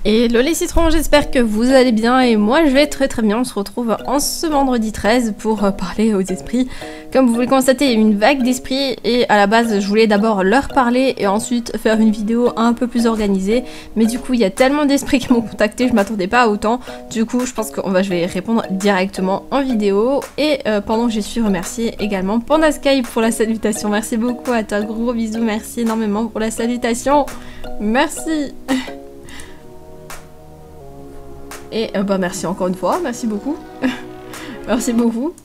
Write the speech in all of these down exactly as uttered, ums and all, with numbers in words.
Hello les citrons, j'espère que vous allez bien et moi je vais très très bien. On se retrouve en ce vendredi treize pour parler aux esprits. Comme vous pouvez le constater, il y a une vague d'esprits et à la base je voulais d'abord leur parler et ensuite faire une vidéo un peu plus organisée. Mais du coup il y a tellement d'esprits qui m'ont contacté, je m'attendais pas à autant. Du coup je pense que on va, je vais répondre directement en vidéo. Et euh, pendant que je suis remerciée également Panda Sky pour la salutation. Merci beaucoup à toi, gros bisous, merci énormément pour la salutation. Merci. Et euh, bah merci encore une fois, merci beaucoup. Merci beaucoup.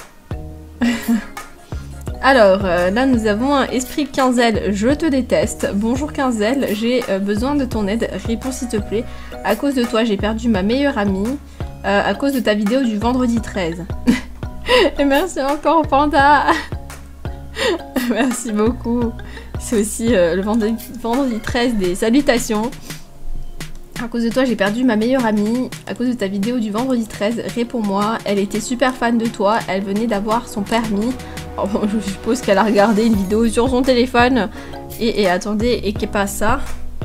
Alors, euh, là nous avons un esprit Quinzel, je te déteste. Bonjour Quinzel, j'ai euh, besoin de ton aide, réponds s'il te plaît. À cause de toi, j'ai perdu ma meilleure amie. Euh, à cause de ta vidéo du vendredi treize. Et merci encore Panda. Merci beaucoup. C'est aussi euh, le vendredi, vendredi treize des salutations. À cause de toi, j'ai perdu ma meilleure amie. À cause de ta vidéo du vendredi treize, réponds-moi. Elle était super fan de toi. Elle venait d'avoir son permis. Oh, bon, je suppose qu'elle a regardé une vidéo sur son téléphone. Et, et attendez, et qu'est pas ça.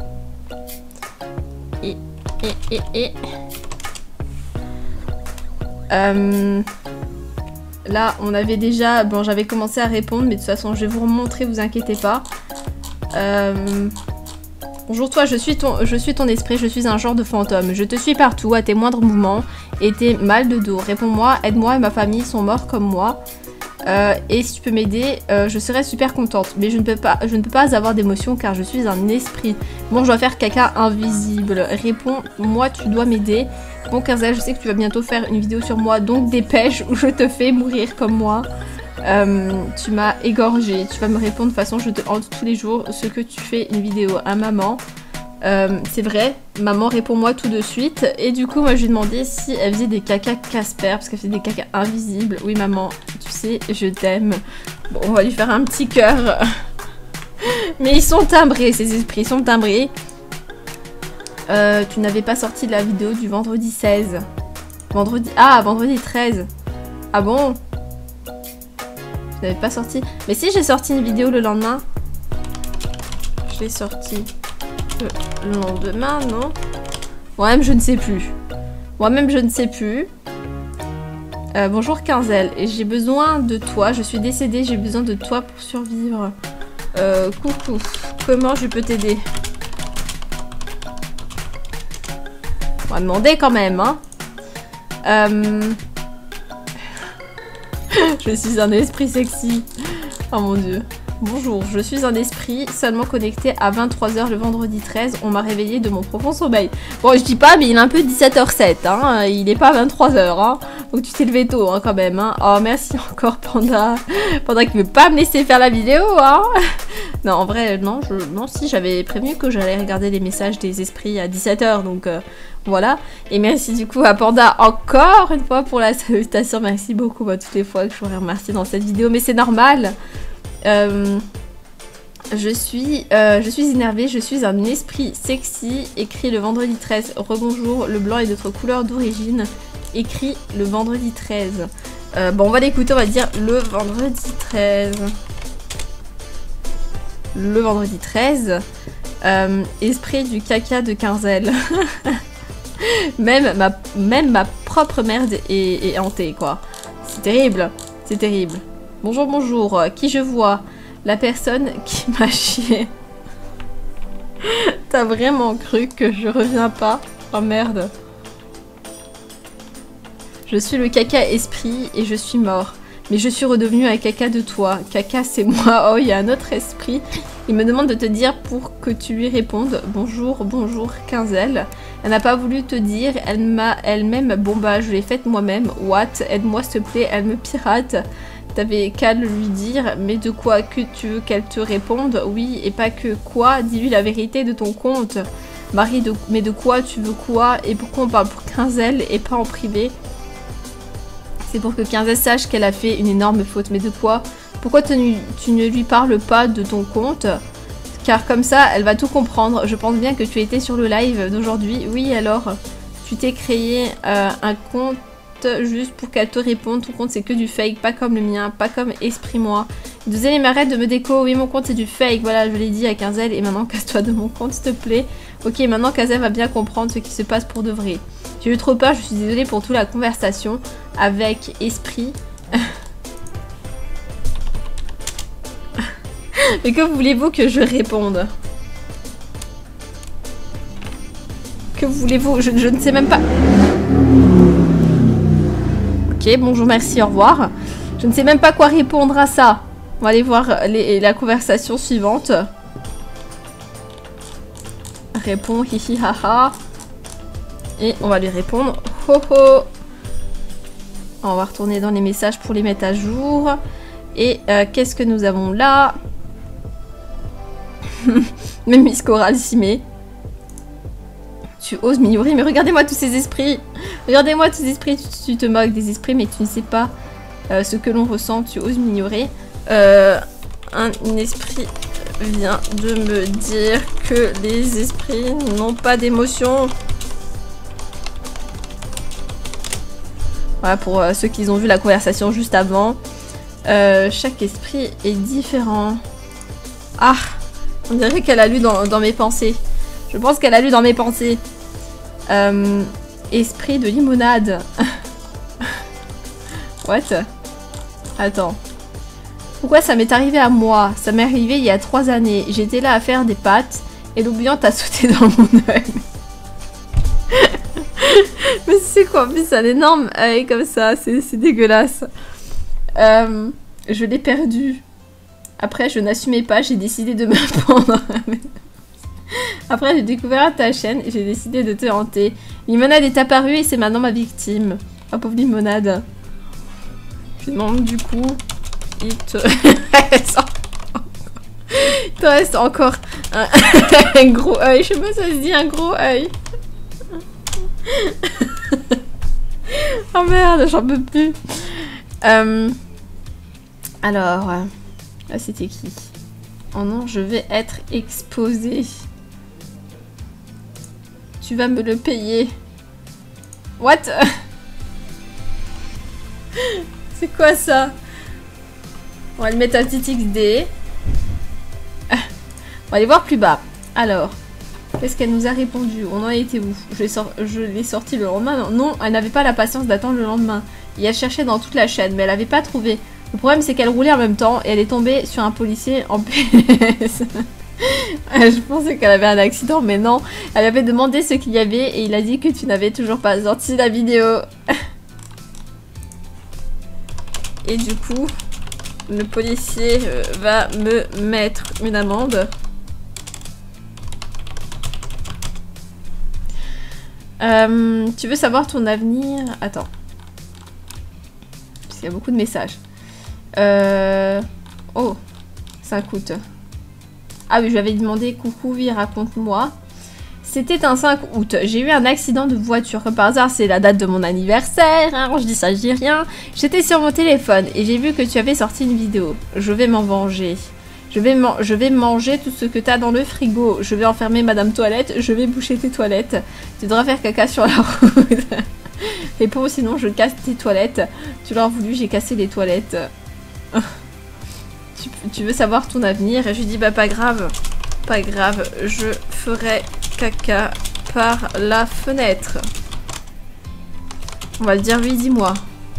Et, et, et, et. Euh, là, on avait déjà... Bon, j'avais commencé à répondre, mais de toute façon, je vais vous remontrer, vous inquiétez pas. Euh... Bonjour toi, je suis, ton, je suis ton esprit, je suis un genre de fantôme. Je te suis partout, à tes moindres mouvements et tes mal de dos. Réponds-moi, aide-moi et ma famille sont morts comme moi. Euh, et si tu peux m'aider, euh, je serais super contente. Mais je ne peux pas, je ne peux pas avoir d'émotion car je suis un esprit. Bon, je dois faire caca invisible. Réponds-moi, tu dois m'aider. Bon Quinzel, je sais que tu vas bientôt faire une vidéo sur moi, donc dépêche ou je te fais mourir comme moi. Euh, tu m'as égorgé, tu vas me répondre de toute façon, je te hante tous les jours ce que tu fais une vidéo à maman. Euh, c'est vrai, maman réponds-moi tout de suite. Et du coup moi je lui ai demandé si elle faisait des caca Casper parce qu'elle faisait des caca invisibles. Oui maman, tu sais, je t'aime. Bon, on va lui faire un petit cœur. Mais ils sont timbrés, ces esprits, ils sont timbrés. Euh, tu n'avais pas sorti de la vidéo du vendredi seize. Vendredi... Ah, vendredi treize. Ah bon? Je n'avais pas sorti. Mais si j'ai sorti une vidéo le lendemain. Je l'ai sorti le lendemain, non? Moi-même, je ne sais plus. Moi-même, je ne sais plus. Euh, bonjour Quinzel. Et j'ai besoin de toi. Je suis décédée. J'ai besoin de toi pour survivre. Euh, coucou. Comment je peux t'aider? On va demander quand même, hein. Euh... Je suis un esprit sexy. Oh mon dieu. Bonjour, je suis un esprit seulement connecté à vingt-trois heures le vendredi treize. On m'a réveillé de mon profond sommeil. Bon, je dis pas, mais il est un peu dix-sept heures sept. Hein. Il est pas vingt-trois heures. Hein. Donc tu t'es levé tôt hein, quand même. Hein. Oh, merci encore Panda. Panda qui veut pas me laisser faire la vidéo. Hein. Non, en vrai, non. Je... Non, si, j'avais prévenu que j'allais regarder les messages des esprits à dix-sept heures. Donc... Euh... Voilà, et merci du coup à Panda encore une fois pour la salutation, merci beaucoup à toutes les fois que je voudrais remercier dans cette vidéo, mais c'est normal. Euh, je suis euh, je suis énervée, je suis un esprit sexy, écrit le vendredi treize, rebonjour, le blanc est notre couleur d'origine, écrit le vendredi treize. Euh, bon, on va l'écouter, on va dire le vendredi treize. Le vendredi treize, euh, esprit du caca de Quinzel. Même ma, même ma propre merde est, est hantée, quoi. C'est terrible, c'est terrible. Bonjour, bonjour. Qui je vois? La personne qui m'a chié. T'as vraiment cru que je reviens pas? Oh merde. Je suis le caca esprit et je suis mort. Mais je suis redevenu un caca de toi. Caca, c'est moi. Oh, il y a un autre esprit. Il me demande de te dire pour que tu lui répondes. Bonjour, bonjour, Quinzel. Elle n'a pas voulu te dire. Elle m'a elle-même. Bon bah, je l'ai faite moi-même. What? Aide-moi s'il te plaît. Elle me pirate. T'avais qu'à lui dire. Mais de quoi que tu veux qu'elle te réponde? Oui, et pas que quoi? Dis-lui la vérité de ton compte. Marie, de... mais de quoi tu veux quoi? Et pourquoi on parle pour Quinzel et pas en privé? C'est pour que Quinzel sache qu'elle a fait une énorme faute. Mais de quoi? Pourquoi tu, tu ne lui parles pas de ton compte? Car comme ça, elle va tout comprendre. Je pense bien que tu étais sur le live d'aujourd'hui. Oui, alors, tu t'es créé euh, un compte juste pour qu'elle te réponde. Ton compte c'est que du fake, pas comme le mien, pas comme Esprit moi. Deuxième, arrête de me déco. Oui, mon compte c'est du fake. Voilà, je l'ai dit à Quinzel. Et maintenant, casse-toi de mon compte, s'il te plaît. Ok, maintenant, Quinzel va bien comprendre ce qui se passe pour de vrai. J'ai eu trop peur. Je suis désolée pour toute la conversation avec Esprit. Mais que voulez-vous que je réponde? Que voulez-vous? je, je ne sais même pas. Ok, bonjour, merci, au revoir. Je ne sais même pas quoi répondre à ça. On va aller voir les, la conversation suivante. Réponds, hihi, haha. Et on va lui répondre. Ho ho. On va retourner dans les messages pour les mettre à jour. Et euh, qu'est-ce que nous avons là? Même Miss Coral s'y met. Tu oses m'ignorer, mais regardez-moi tous ces esprits. Regardez-moi tous ces esprits. Tu, tu te moques des esprits, mais tu ne sais pas euh, ce que l'on ressent. Tu oses m'ignorer. Euh, un, un esprit vient de me dire que les esprits n'ont pas d'émotion. Voilà, pour euh, ceux qui ont vu la conversation juste avant. Euh, chaque esprit est différent. Ah, on dirait qu'elle a lu dans, dans mes pensées. Je pense qu'elle a lu dans mes pensées. Euh, esprit de limonade. What? Attends. Pourquoi ça m'est arrivé à moi? Ça m'est arrivé il y a trois années. J'étais là à faire des pâtes et l'oubliante a sauté dans mon œil. Mais c'est quoi? En plus, un énorme œil comme ça. C'est dégueulasse. Euh, je l'ai perdu. Après, je n'assumais pas. J'ai décidé de me pendre. Après, j'ai découvert ta chaîne et j'ai décidé de te hanter. Limonade est apparue et c'est maintenant ma victime. Oh, pauvre Limonade. Je demande du coup... Il te reste encore, il te reste encore un, un gros œil. Je sais pas si ça se dit un gros œil. Oh merde, j'en peux plus. Euh, alors, là c'était qui? Oh non, je vais être exposée. Tu vas me le payer. What? C'est quoi ça? On va le mettre à petit X D. On va aller voir plus bas. Alors, qu'est-ce qu'elle nous a répondu? On en a été où? Je l'ai sor sorti le lendemain. Non, non, elle n'avait pas la patience d'attendre le lendemain. Et elle cherchait dans toute la chaîne, mais elle n'avait pas trouvé. Le problème, c'est qu'elle roulait en même temps et elle est tombée sur un policier en P S. Je pensais qu'elle avait un accident, mais non. Elle avait demandé ce qu'il y avait et il a dit que tu n'avais toujours pas sorti la vidéo. Et du coup... Le policier euh, va me mettre une amende. Euh, tu veux savoir ton avenir? Attends. Parce qu'il y a beaucoup de messages. Euh... Oh, ça coûte. Ah oui, je lui avais demandé, coucou, oui, raconte-moi. C'était un cinq août. J'ai eu un accident de voiture. Comme par hasard, c'est la date de mon anniversaire. Hein, je dis ça, je dis rien. J'étais sur mon téléphone et j'ai vu que tu avais sorti une vidéo. Je vais m'en venger. Je vais, man je vais manger tout ce que tu as dans le frigo. Je vais enfermer Madame Toilette. Je vais boucher tes toilettes. Tu devras faire caca sur la route. Réponds, sinon je casse tes toilettes. Tu l'as voulu, j'ai cassé les toilettes. tu, tu veux savoir ton avenir? Et je lui dis, bah pas grave. Pas grave, je ferai caca par la fenêtre. On va le dire, oui, dis-moi.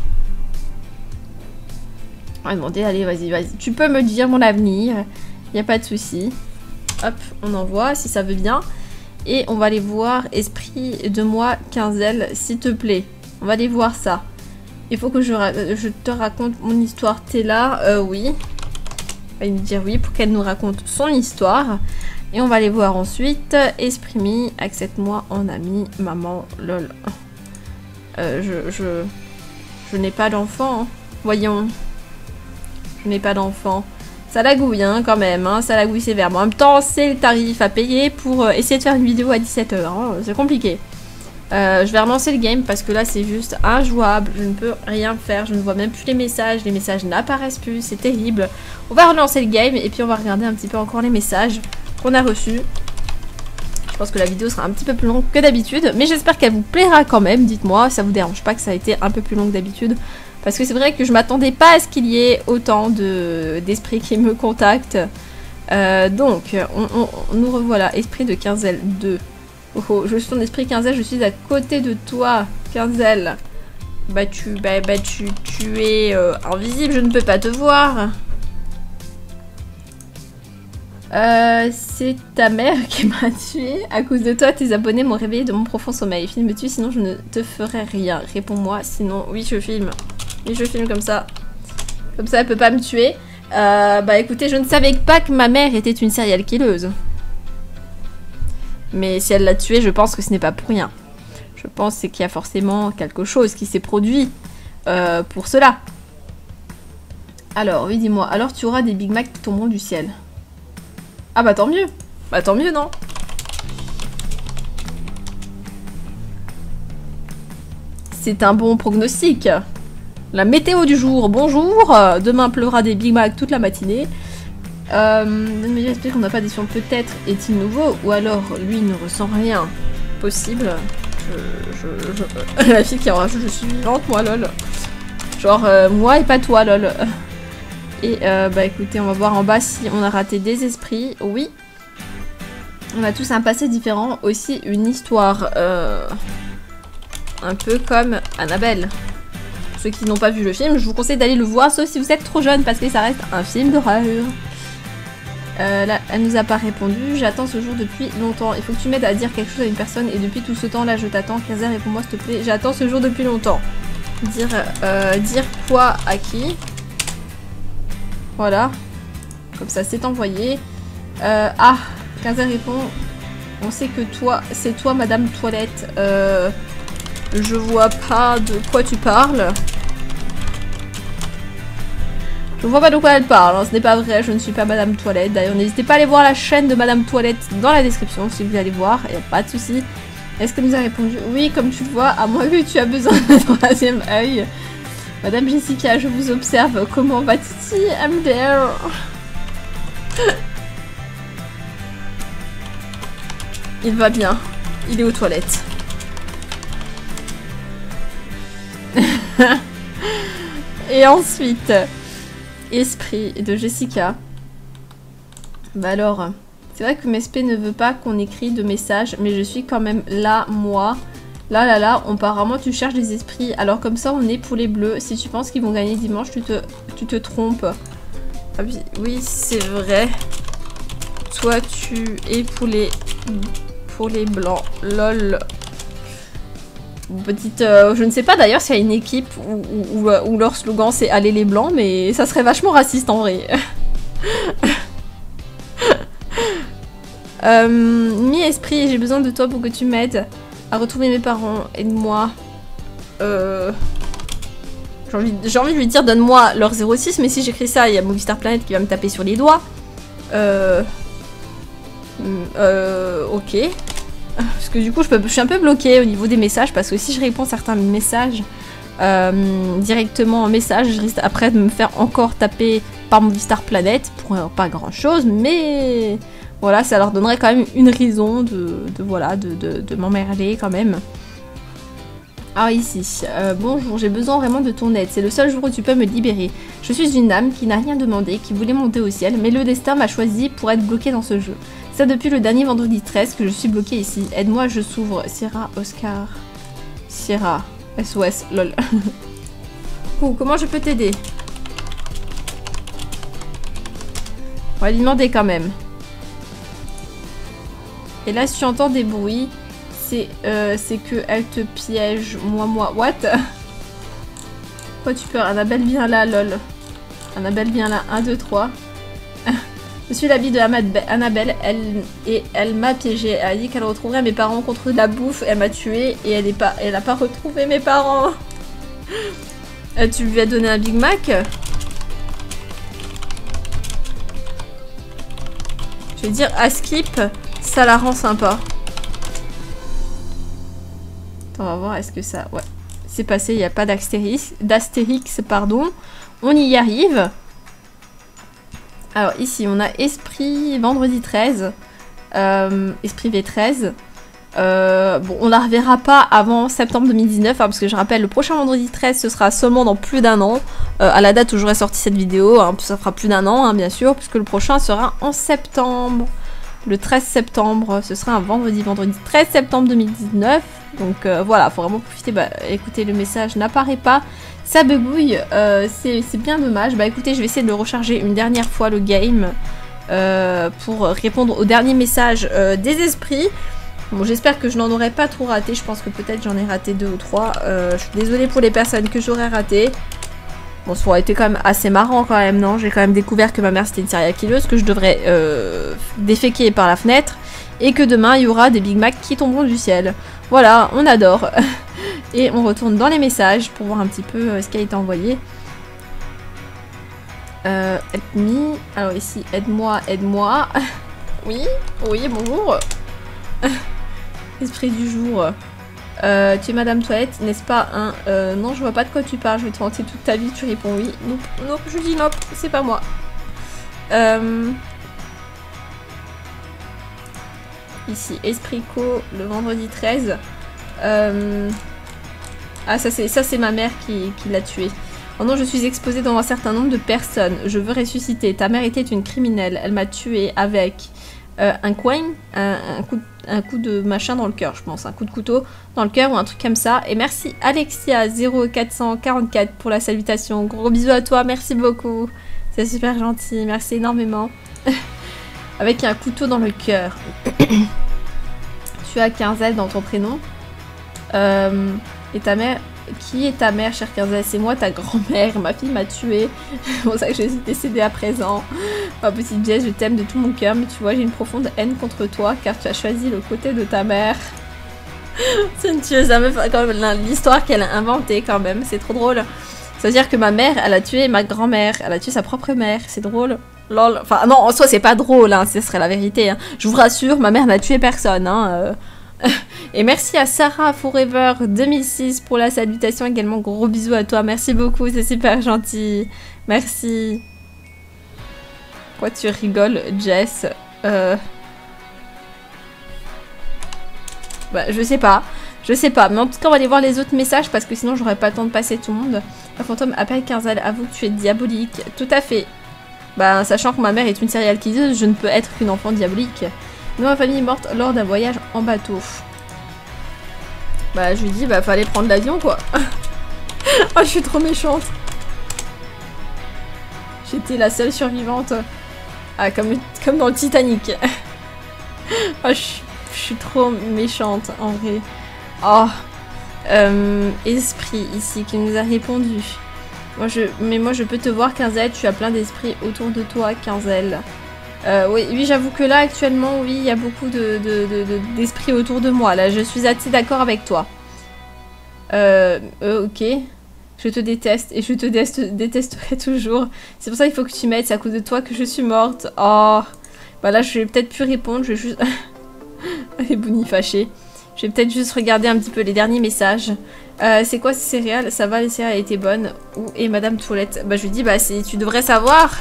On va demander, allez, vas-y, vas-y. Tu peux me dire mon avenir. Il n'y a pas de souci. Hop, on envoie, si ça veut bien. Et on va aller voir Esprit de moi, Quinzel, s'il te plaît. On va aller voir ça. Il faut que je, je te raconte mon histoire. T'es là? Euh, oui. On va lui dire oui pour qu'elle nous raconte son histoire. Et on va aller voir ensuite. Esprit mi, accepte-moi en ami, maman, lol. Euh, je je, je n'ai pas d'enfant. Hein. Voyons. Je n'ai pas d'enfant. Ça lagouille hein, quand même. Hein, ça lagouille sévèrement. En même temps, c'est le tarif à payer pour euh, essayer de faire une vidéo à dix-sept heures. Hein. C'est compliqué. Euh, je vais relancer le game parce que là, c'est juste injouable. Je ne peux rien faire. Je ne vois même plus les messages. Les messages n'apparaissent plus. C'est terrible. On va relancer le game et puis on va regarder un petit peu encore les messages qu'on a reçus. Je pense que la vidéo sera un petit peu plus longue que d'habitude, mais j'espère qu'elle vous plaira quand même. Dites-moi, ça vous dérange pas que ça a été un peu plus long que d'habitude? Parce que c'est vrai que je m'attendais pas à ce qu'il y ait autant de d'esprits qui me contactent. Euh, donc, on, on, on nous revoilà. Esprit de Quinzel deux. Oh, oh, je suis ton esprit Quinzel, je suis à côté de toi, Quinzel. Bah tu, bah, bah, tu, tu es euh, invisible, je ne peux pas te voir. Euh, c'est ta mère qui m'a tué. À cause de toi, tes abonnés m'ont réveillé de mon profond sommeil. Filme-tu, sinon je ne te ferai rien. Réponds-moi, sinon... Oui, je filme. Oui, je filme comme ça. Comme ça, elle peut pas me tuer. Euh, bah écoutez, je ne savais pas que ma mère était une serial killeuse. Mais si elle l'a tué, je pense que ce n'est pas pour rien. Je pense c'est qu'il y a forcément quelque chose qui s'est produit euh, pour cela. Alors, oui, dis-moi. Alors, tu auras des Big Mac qui tomberont du ciel. Ah bah tant mieux. Bah tant mieux, non? C'est un bon prognostic. La météo du jour, bonjour. Demain pleuvra des Big Mac toute la matinée. Euh, mais j'espère qu'on n'a pas d'édition. Peut-être est-il nouveau, ou alors lui ne ressent rien. Possible. Je, je, je... La fille qui en rajoute, je suis vivante, moi, lol. Genre, euh, moi et pas toi, lol. Et euh, bah écoutez, on va voir en bas si on a raté des esprits. Oui. On a tous un passé différent. Aussi une histoire euh, un peu comme Annabelle. Pour ceux qui n'ont pas vu le film, je vous conseille d'aller le voir, sauf si vous êtes trop jeune, parce que ça reste un film d'horreur. Euh, là, elle nous a pas répondu. J'attends ce jour depuis longtemps. Il faut que tu m'aides à dire quelque chose à une personne, et depuis tout ce temps-là, je t'attends. Kazer, réponds-moi s'il te plaît. J'attends ce jour depuis longtemps. Dire, euh, dire quoi à qui? Voilà. Comme ça, c'est envoyé. Euh, ah, Kazer répond. On sait que toi, c'est toi, Madame Toilette. Euh, je vois pas de quoi tu parles. Je vois pas de quoi elle parle, hein. Ce n'est pas vrai, je ne suis pas Madame Toilette. D'ailleurs, n'hésitez pas à aller voir la chaîne de Madame Toilette dans la description si vous voulez aller voir, il n'y a pas de souci. Est-ce qu'elle nous a répondu? Oui, comme tu le vois, à moins que tu as besoin d'un troisième œil. Madame Jessica, je vous observe. Comment va Titi? I'm there. Il va bien. Il est aux toilettes. Et ensuite... Esprit de Jessica. Bah alors, c'est vrai que M S P ne veut pas qu'on écrit de messages, mais je suis quand même là, moi. Là, là, là, apparemment tu cherches des esprits. Alors comme ça, on est pour les bleus. Si tu penses qu'ils vont gagner dimanche, tu te, tu te trompes. Ah oui, oui c'est vrai. Toi, tu es pour les, pour les blancs. Lol. Petite, euh, je ne sais pas d'ailleurs s'il y a une équipe où, où, où, où leur slogan c'est Allez les blancs, mais ça serait vachement raciste en vrai. euh, Mi-esprit, j'ai besoin de toi pour que tu m'aides à retrouver mes parents. Aide-moi. Euh... J'ai envie, j'ai envie de lui dire donne-moi leur zéro six, mais si j'écris ça, il y a Movistar Planet qui va me taper sur les doigts. Euh... Euh... Ok. Parce que du coup, je, peux, je suis un peu bloquée au niveau des messages, parce que si je réponds certains messages euh, directement en message, je risque après de me faire encore taper par Movistar Planet pour euh, pas grand chose, mais voilà, ça leur donnerait quand même une raison de, de voilà, de, de, de m'emmerder quand même. Ah ici, euh, bonjour, j'ai besoin vraiment de ton aide, c'est le seul jour où tu peux me libérer. Je suis une âme qui n'a rien demandé, qui voulait monter au ciel, mais le destin m'a choisi pour être bloquée dans ce jeu. C'est depuis le dernier vendredi treize que je suis bloquée ici. Aide-moi, je s'ouvre. Sierra, Oscar. Sierra. S O S, lol. Oh, comment je peux t'aider? On va lui demander quand même. Et là, si tu entends des bruits, c'est euh, c'est que elle te piège. Moi, moi. What? Pourquoi tu peurs? Annabelle, viens là, lol. Annabelle, viens là. un, deux, trois. Je suis l'habit de Annabelle, elle, et elle m'a piégée. Elle a dit qu'elle retrouverait mes parents contre de la bouffe. Elle m'a tuée et elle n'a pas, elle a pas retrouvé mes parents. Euh, tu lui as donné un Big Mac? Je vais dire à Skip, ça la rend sympa. Attends, on va voir, est-ce que ça... Ouais, c'est passé, il n'y a pas d'astérix, d'astérix, pardon. On y arrive. Alors ici, on a Esprit vendredi treize. Euh, Esprit V treize. Euh, bon, on la reverra pas avant septembre deux mille dix-neuf, hein, parce que je rappelle, le prochain vendredi treize, ce sera seulement dans plus d'un an, euh, à la date où j'aurai sorti cette vidéo, hein, ça fera plus d'un an, hein, bien sûr, puisque le prochain sera en septembre, le treize septembre, ce sera un vendredi, vendredi treize septembre deux mille dix-neuf, donc euh, voilà, faut vraiment profiter, bah écoutez, le message n'apparaît pas, ça bugouille, euh, c'est bien dommage, bah écoutez, je vais essayer de le recharger une dernière fois, le game, euh, pour répondre au dernier message euh, des esprits. Bon, j'espère que je n'en aurais pas trop raté. Je pense que peut-être j'en ai raté deux ou trois. Euh, je suis désolée pour les personnes que j'aurais ratées. Bon, ça aurait été quand même assez marrant quand même, non? J'ai quand même découvert que ma mère c'était une serial killeuse, que je devrais euh, déféquer par la fenêtre. Et que demain, il y aura des Big Mac qui tomberont du ciel. Voilà, on adore. Et on retourne dans les messages pour voir un petit peu euh, ce qui a été envoyé. Euh, help me. Alors ici, aide-moi, aide-moi. Oui, oui, bonjour. Esprit du jour. Euh, tu es Madame Toilette, n'est-ce pas un euh, non, je vois pas de quoi tu parles, je vais te mentir toute ta vie, tu réponds oui. Non, non, je dis non, c'est pas moi. Euh... Ici, Esprit Co, le vendredi treize. Euh... Ah, ça c'est ça c'est ma mère qui, qui l'a tué. Oh non, je suis exposée devant un certain nombre de personnes. Je veux ressusciter. Ta mère était une criminelle. Elle m'a tuée avec euh, un coin, un, un coup de un coup de machin dans le cœur, je pense, un coup de couteau dans le cœur ou un truc comme ça. Et merci Alexia zéro quatre cent quarante-quatre pour la salutation. Gros bisous à toi, merci beaucoup. C'est super gentil, merci énormément. Avec un couteau dans le cœur. Tu as Quinzel dans ton prénom. Euh, et ta mère... Qui est ta mère, chère Quinzel? C'est moi, ta grand-mère. Ma fille m'a tuée. C'est pour ça que je suis décédée à présent. Ma petite Jess, je t'aime de tout mon cœur, mais tu vois, j'ai une profonde haine contre toi, car tu as choisi le côté de ta mère. C'est une tueuse, la meuf, l'histoire qu'elle a inventée quand même, c'est trop drôle. Ça veut dire que ma mère, elle a tué ma grand-mère, elle a tué sa propre mère, c'est drôle. Lol. Enfin, non, en soi, c'est pas drôle, hein, ce serait la vérité. Hein. Je vous rassure, ma mère n'a tué personne, hein. Euh... Et merci à Sarah Forever deux mille six pour la salutation également. Gros bisous à toi. Merci beaucoup. C'est super gentil. Merci. Pourquoi tu rigoles, Jess? Euh... Bah, je sais pas. Je sais pas. Mais en tout cas, on va aller voir les autres messages parce que sinon, j'aurais pas le temps de passer tout le monde. Un fantôme appelle Quinzel. Avoue que tu es diabolique. Tout à fait. Bah, sachant que ma mère est une serial killeuse, je ne peux être qu'une enfant diabolique. Nous, ma famille est morte lors d'un voyage en bateau. Bah, je lui dis, bah, fallait prendre l'avion, quoi. Oh, je suis trop méchante. J'étais la seule survivante. Ah, comme, comme dans le Titanic. Oh, je, je suis trop méchante, en vrai. Oh. Euh, Esprit, ici, qui nous a répondu. Moi, je, mais moi, je peux te voir, Quinzel. Tu as plein d'esprits autour de toi, Quinzel. Euh, oui, oui j'avoue que là, actuellement, oui, il y a beaucoup de, de, de, de, d'esprits autour de moi. Là, je suis assez d'accord avec toi. Euh, euh, ok. Je te déteste et je te détesterai toujours. C'est pour ça qu'il faut que tu m'aides. C'est à cause de toi que je suis morte. Oh. Bah là, je vais peut-être plus répondre. Je vais juste... Elle est Bouni fâchée. Je vais peut-être juste regarder un petit peu les derniers messages. Euh, c'est quoi ces céréales? Ça va, les céréales étaient bonnes. Où est Madame Toilette? Bah, je lui dis, bah, tu devrais savoir.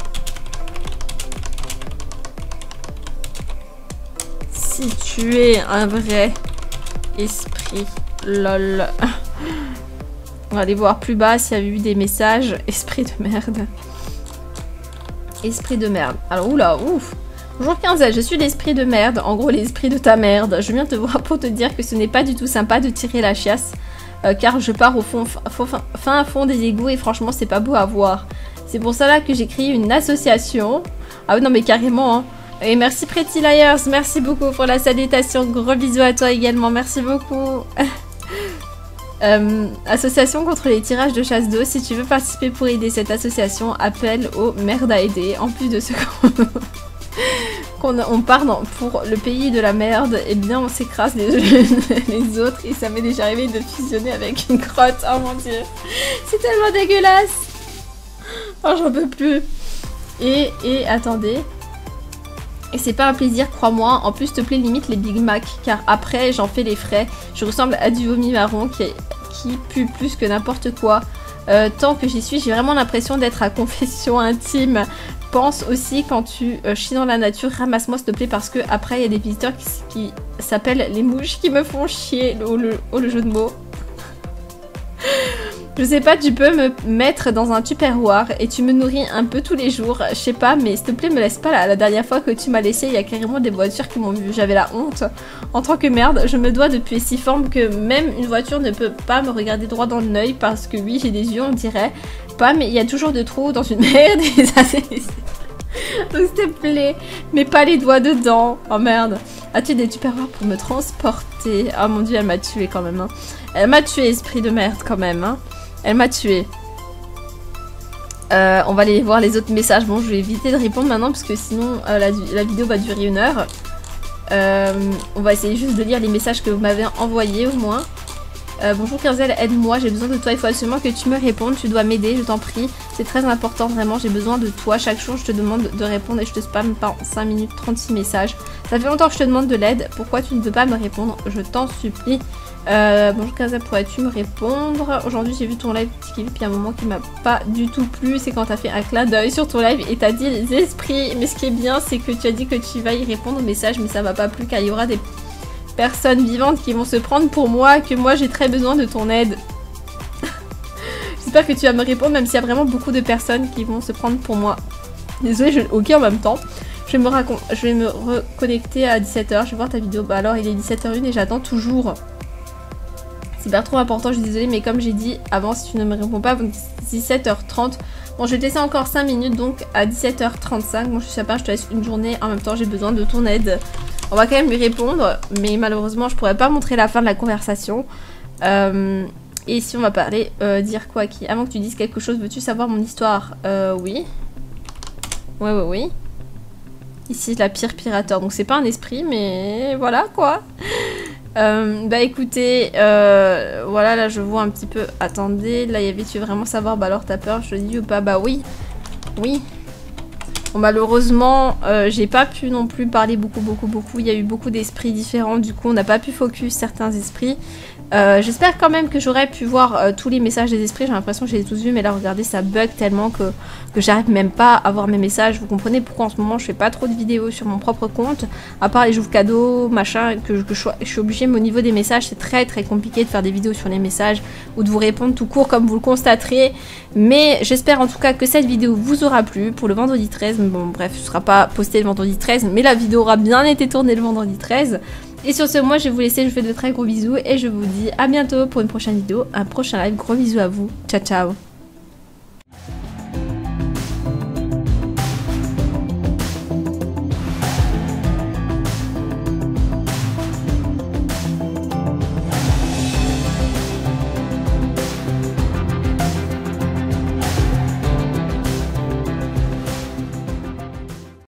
Si tu es un vrai esprit, lol. On va aller voir plus bas s'il y a eu des messages. Esprit de merde. Esprit de merde. Alors, oula, ouf. Bonjour Quinzel, je suis l'esprit de merde. En gros, l'esprit de ta merde. Je viens te voir pour te dire que ce n'est pas du tout sympa de tirer la chiasse. Euh, car je pars au fond, fin, fin fond des égouts et franchement, c'est pas beau à voir. C'est pour ça là que j'ai créé une association. Ah oui, non, mais carrément, hein. Et merci Pretty Liars, merci beaucoup pour la salutation, gros bisous à toi également, merci beaucoup. euh, association contre les tirages de chasse d'eau, si tu veux participer pour aider cette association, appelle au merde à aider. En plus de ce qu'on qu'on on part dans, pour le pays de la merde, et eh bien on s'écrase les, les autres et ça m'est déjà arrivé de fusionner avec une crotte, oh mon dieu. C'est tellement dégueulasse. Oh j'en peux plus. Et, et attendez. Et c'est pas un plaisir, crois-moi. En plus, s'il te plaît, limite les Big Mac. Car après, j'en fais les frais. Je ressemble à du vomi marron qui, est, qui pue plus que n'importe quoi. Euh, tant que j'y suis, j'ai vraiment l'impression d'être à confession intime. Pense aussi quand tu euh, chies dans la nature, ramasse-moi s'il te plaît parce que après il y a des visiteurs qui, qui s'appellent les mouches qui me font chier. Oh le, oh, le jeu de mots. Je sais pas, tu peux me mettre dans un tupperware et tu me nourris un peu tous les jours. Je sais pas, mais s'il te plaît, me laisse pas là. La dernière fois que tu m'as laissé, il y a carrément des voitures qui m'ont vu. J'avais la honte. En tant que merde, je me dois de puer si forme que même une voiture ne peut pas me regarder droit dans l'œil parce que oui, j'ai des yeux, on dirait. Pas, mais il y a toujours de trous dans une merde et ça c'est... Donc s'il te plaît, mets pas les doigts dedans. Oh merde. As-tu des tupperwares pour me transporter? Oh mon dieu, elle m'a tué quand même. Hein. Elle m'a tué, esprit de merde quand même. Hein. Elle m'a tué. Euh, on va aller voir les autres messages. Bon, je vais éviter de répondre maintenant parce que sinon euh, la, la vidéo va durer une heure. Euh, on va essayer juste de lire les messages que vous m'avez envoyés au moins. Euh, bonjour Kenzel, aide-moi, j'ai besoin de toi, il faut absolument que tu me répondes, tu dois m'aider, je t'en prie. C'est très important, vraiment, j'ai besoin de toi. Chaque jour, je te demande de répondre et je te spamme par cinq minutes trente-six messages. Ça fait longtemps que je te demande de l'aide, pourquoi tu ne peux pas me répondre? Je t'en supplie. Euh, bonjour Kenzel, pourrais-tu me répondre? Aujourd'hui, j'ai vu ton live Tiki, puis un moment qui m'a pas du tout plu, c'est quand t'as fait un clin d'œil sur ton live et t'as dit les esprits. Mais ce qui est bien, c'est que tu as dit que tu vas y répondre aux messages, mais ça m'a pas plu car il y aura des personnes vivantes qui vont se prendre pour moi, que moi j'ai très besoin de ton aide. J'espère que tu vas me répondre, même s'il y a vraiment beaucoup de personnes qui vont se prendre pour moi. Désolée, je... ok en même temps. Je vais, me racon... je vais me reconnecter à dix-sept heures, je vais voir ta vidéo. Bah alors il est dix-sept heures une et j'attends toujours. C'est pas trop important, je suis désolée, mais comme j'ai dit avant, si tu ne me réponds pas, dix-sept heures trente. Bon, je vais te laisser encore cinq minutes, donc à dix-sept heures trente-cinq. Bon, je sais pas, je te laisse une journée. En même temps, j'ai besoin de ton aide. On va quand même lui répondre, mais malheureusement, je pourrais pas montrer la fin de la conversation. Euh, et si on va parler, euh, dire quoi qui... Avant que tu dises quelque chose, veux-tu savoir mon histoire? Euh, oui. Ouais, ouais, oui. Ici, la pire pirateur. Donc, c'est pas un esprit, mais voilà, quoi. Euh, bah, écoutez, euh, voilà, là, je vois un petit peu... Attendez, là, il y avait... Tu veux vraiment savoir? Bah, alors, t'as peur, je te dis ou pas? Bah, oui. Oui. Bon, malheureusement, euh, j'ai pas pu non plus parler beaucoup, beaucoup, beaucoup. Il y a eu beaucoup d'esprits différents. Du coup, on n'a pas pu focus certains esprits. Euh, J'espère quand même que j'aurais pu voir euh, tous les messages des esprits. J'ai l'impression que je les ai tous vus. Mais là, regardez, ça bug tellement que, que j'arrive même pas à voir mes messages. Vous comprenez pourquoi en ce moment, je fais pas trop de vidéos sur mon propre compte. À part les joues cadeaux, machin, que, que je, je suis obligée. Mais au niveau des messages, c'est très, très compliqué de faire des vidéos sur les messages ou de vous répondre tout court comme vous le constaterez. Mais j'espère en tout cas que cette vidéo vous aura plu pour le vendredi treize. Bon, bref, ce sera pas posté le vendredi treize, mais la vidéo aura bien été tournée le vendredi treize. Et sur ce, moi, je vais vous laisser. Je vous fais de très gros bisous et je vous dis à bientôt pour une prochaine vidéo, un prochain live. Gros bisous à vous. Ciao, ciao.